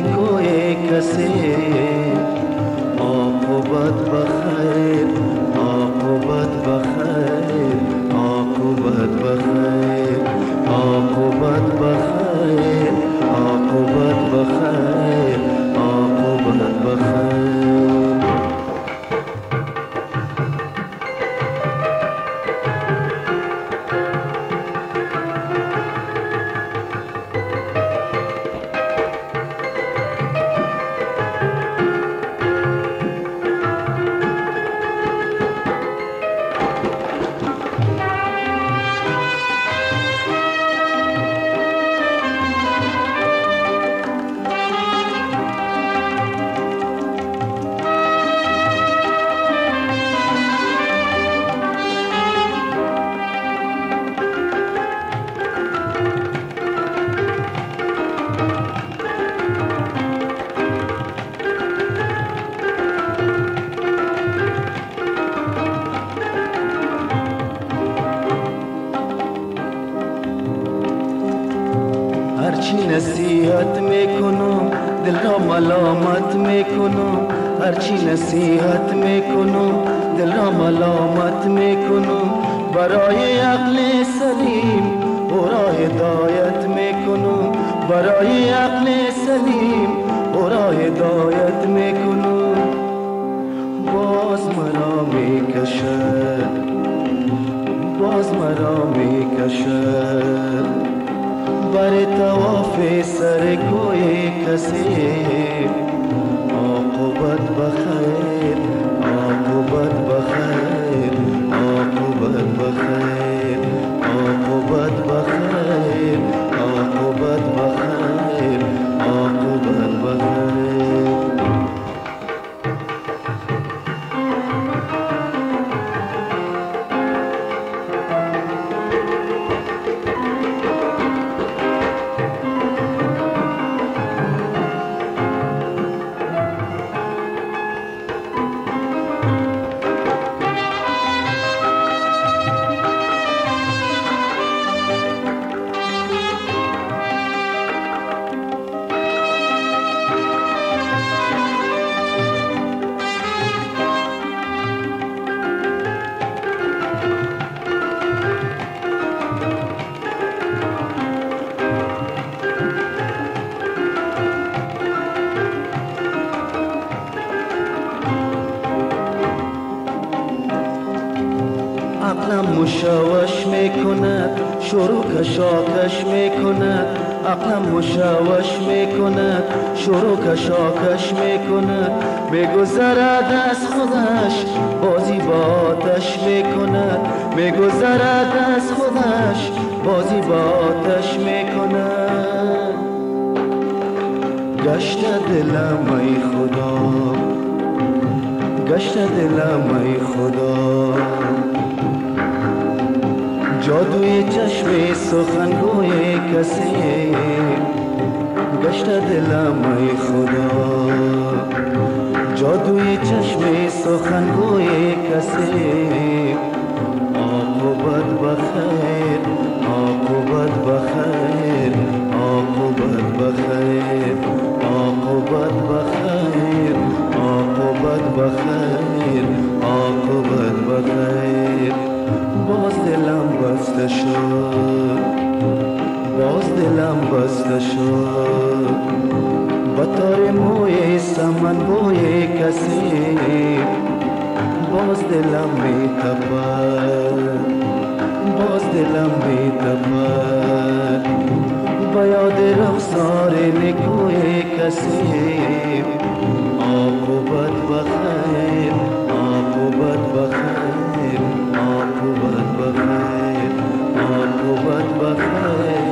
نیکوی کسی عاقبت بخیر، عاقبت بخیر، عاقبت بخیر، عاقبت بخیر، عاقبت بخیر، عاقبت بخیر. هرچی نصیحت میکنم دل را ملامت میکنم، هرچی نصیحت میکنم دل را ملامت میکنم، برای عقل سلیم او را هدایت میکنم، برای عقل سلیم او را هدایت میکنم. باز مرا میکشد، باز مرا میکشد بر طواف سر کوی کسی عاقبت بخیر، عاقبت بخیر، عاقبت بخیر، عاقبت بخیر، عاقبت بخیر، عاقبت بخیر. عقلم مشوش میکند، شروع کشاکش میکند، عقلم مشوش میکند، شروع کشاکش میکند، میگذرد از خودش بازی با آتش میکند، میگذرد از خودش بازی با آتش میکند. گشت دلم ای خدا، گشت دلم ای خدا، جادوی چشم سخنگوی کسی گشت دلم ای خدا، جادوی چشم سخنگوی کسی عاقبت بخیر، عاقبت بخیر، عاقبت بخیر، عاقبت بخیر، عاقبت بخیر، عاقبت بخیر. باز دلم بسته شد، باز دلم بسته شد با تار موی سمن بوی کسی، باز دلم میتپد، باز دلم میتپد با یاد رخسار نکوی کسی عاقبت بخیر، عاقبت بخیر، عاقبت بخیر، عاقبت بخیر.